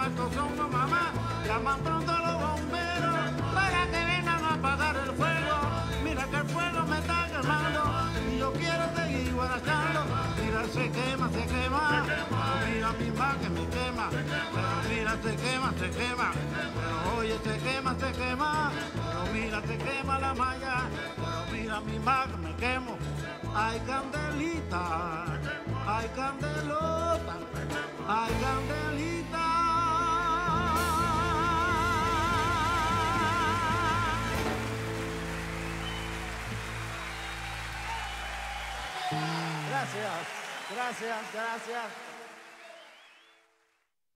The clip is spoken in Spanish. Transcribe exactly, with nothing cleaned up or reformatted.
estos son los mamás, llaman pronto a los bomberos para que vengan a apagar el fuego. Mira que el fuego me está quemando y yo quiero seguir guarachando. Mira, se quema, se quema, pero mira mi ma que me quema. Pero mira, se quema, se quema, pero oye, se quema, se quema. Pero mira, se quema la malla, pero mira mi ma que me quemo. Ay, candelita, ay, candelota, ay, candelita. Gracias, gracias, gracias.